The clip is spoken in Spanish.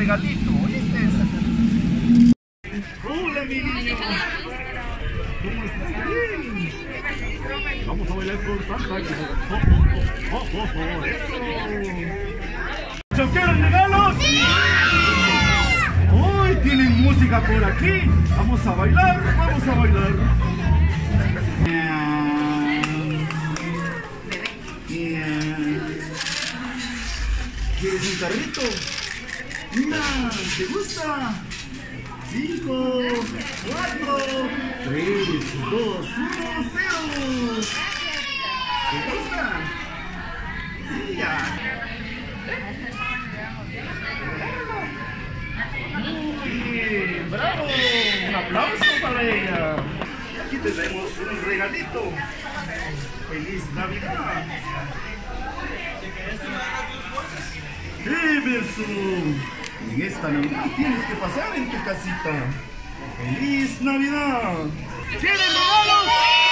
regalito, ¿oíste? Hola, mi niño. ¿Cómo estás? Bien. Vamos a bailar con Santa. Eso. ¿Quieren regalos? Hoy tienen música por aquí. Vamos a bailar, vamos a bailar. ¿Quieres un carrito? Mira, ¿te gusta? 5, 4, 3, 2, 1, 0. ¿Te gusta? Sí, ya. Muy bien, bravo. Un aplauso para ella. Aquí tenemos un regalito. ¡Feliz Navidad! Emerson, en esta Navidad tienes que pasar en tu casita. ¡Feliz Navidad! ¿Quieren regalos?